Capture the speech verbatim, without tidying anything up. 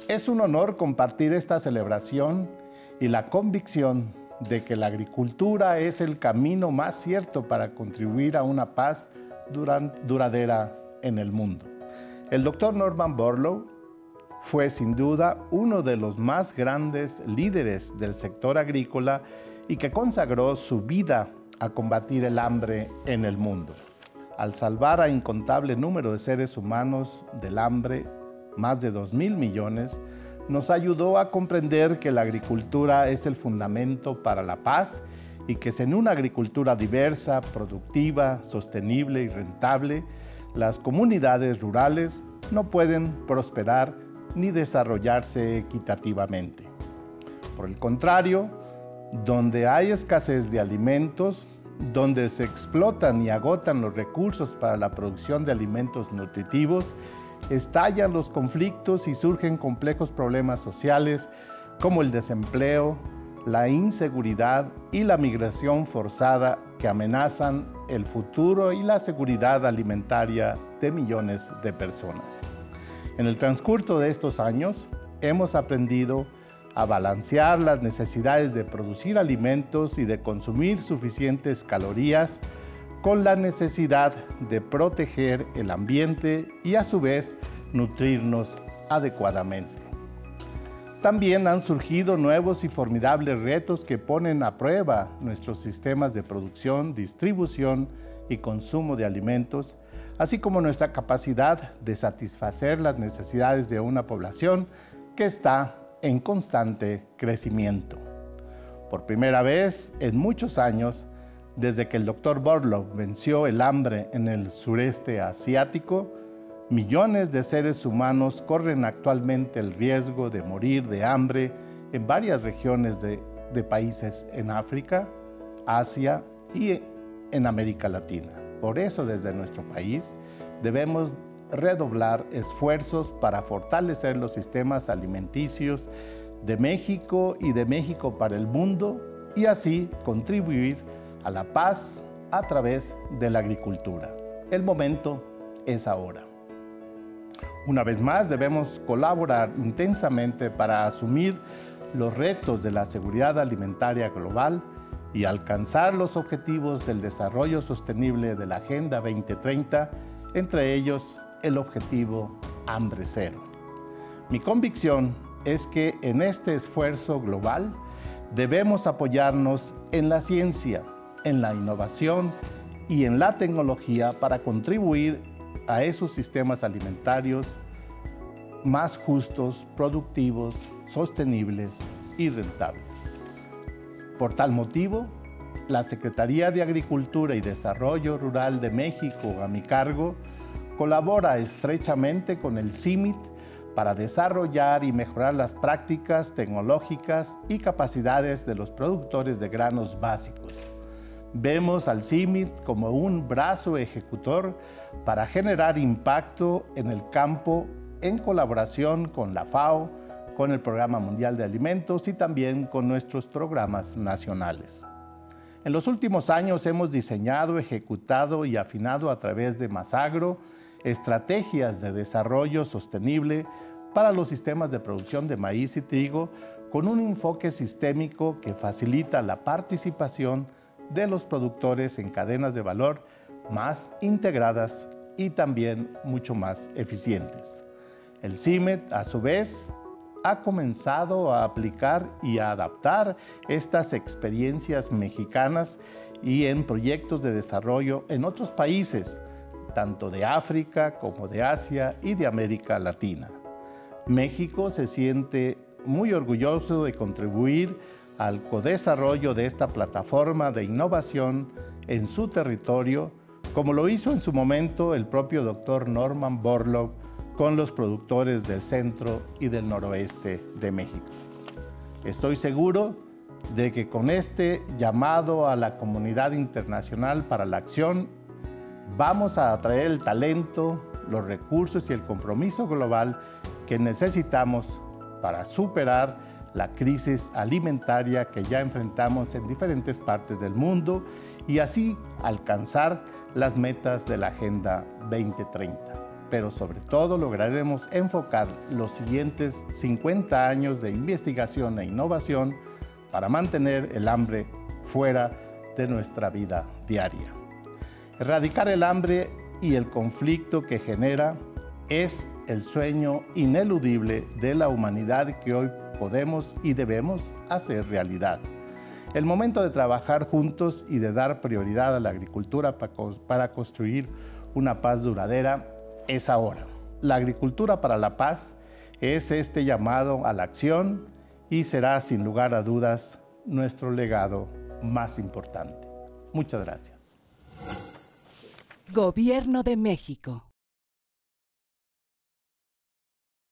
Es un honor compartir esta celebración y la convicción de que la agricultura es el camino más cierto para contribuir a una paz duradera en el mundo. El doctor Norman Borlaug fue sin duda uno de los más grandes líderes del sector agrícola y que consagró su vida a combatir el hambre en el mundo. Al salvar a incontable número de seres humanos del hambre, más de dos mil millones, nos ayudó a comprender que la agricultura es el fundamento para la paz y que sin una agricultura diversa, productiva, sostenible y rentable, las comunidades rurales no pueden prosperar ni desarrollarse equitativamente. Por el contrario, donde hay escasez de alimentos, donde se explotan y agotan los recursos para la producción de alimentos nutritivos, estallan los conflictos y surgen complejos problemas sociales como el desempleo, la inseguridad y la migración forzada que amenazan el futuro y la seguridad alimentaria de millones de personas. En el transcurso de estos años, hemos aprendido a balancear las necesidades de producir alimentos y de consumir suficientes calorías con la necesidad de proteger el ambiente y a su vez nutrirnos adecuadamente. También han surgido nuevos y formidables retos que ponen a prueba nuestros sistemas de producción, distribución y consumo de alimentos, así como nuestra capacidad de satisfacer las necesidades de una población que está en constante crecimiento. Por primera vez en muchos años, desde que el doctor Borlaug venció el hambre en el sureste asiático, millones de seres humanos corren actualmente el riesgo de morir de hambre en varias regiones de, de países en África, Asia y en América Latina. Por eso, desde nuestro país, debemos redoblar esfuerzos para fortalecer los sistemas alimenticios de México y de México para el mundo y así contribuir a la paz a través de la agricultura. El momento es ahora. Una vez más, debemos colaborar intensamente para asumir los retos de la seguridad alimentaria global y alcanzar los objetivos del desarrollo sostenible de la Agenda veinte treinta, entre ellos el objetivo Hambre Cero. Mi convicción es que en este esfuerzo global debemos apoyarnos en la ciencia, en la innovación y en la tecnología para contribuir a esos sistemas alimentarios más justos, productivos, sostenibles y rentables. Por tal motivo, la Secretaría de Agricultura y Desarrollo Rural de México, a mi cargo, colabora estrechamente con el C I M I T para desarrollar y mejorar las prácticas tecnológicas y capacidades de los productores de granos básicos. Vemos al C I M I T como un brazo ejecutor para generar impacto en el campo en colaboración con la FAO, con el Programa Mundial de Alimentos y también con nuestros programas nacionales. En los últimos años hemos diseñado, ejecutado y afinado a través de Masagro estrategias de desarrollo sostenible para los sistemas de producción de maíz y trigo con un enfoque sistémico que facilita la participación de los productores en cadenas de valor más integradas y también mucho más eficientes. El C I M I T, a su vez, ha comenzado a aplicar y a adaptar estas experiencias mexicanas y en proyectos de desarrollo en otros países, tanto de África como de Asia y de América Latina. México se siente muy orgulloso de contribuir al codesarrollo de esta plataforma de innovación en su territorio, como lo hizo en su momento el propio doctor Norman Borlaug con los productores del centro y del noroeste de México. Estoy seguro de que con este llamado a la comunidad internacional para la acción, vamos a atraer el talento, los recursos y el compromiso global que necesitamos para superar la crisis alimentaria que ya enfrentamos en diferentes partes del mundo y así alcanzar las metas de la Agenda veinte treinta. pero sobre todo lograremos enfocar los siguientes cincuenta años de investigación e innovación para mantener el hambre fuera de nuestra vida diaria. Erradicar el hambre y el conflicto que genera es el sueño ineludible de la humanidad que hoy podemos y debemos hacer realidad. El momento de trabajar juntos y de dar prioridad a la agricultura para construir una paz duradera es ahora. La agricultura para la paz es este llamado a la acción y será sin lugar a dudas nuestro legado más importante. Muchas gracias. Gobierno de México.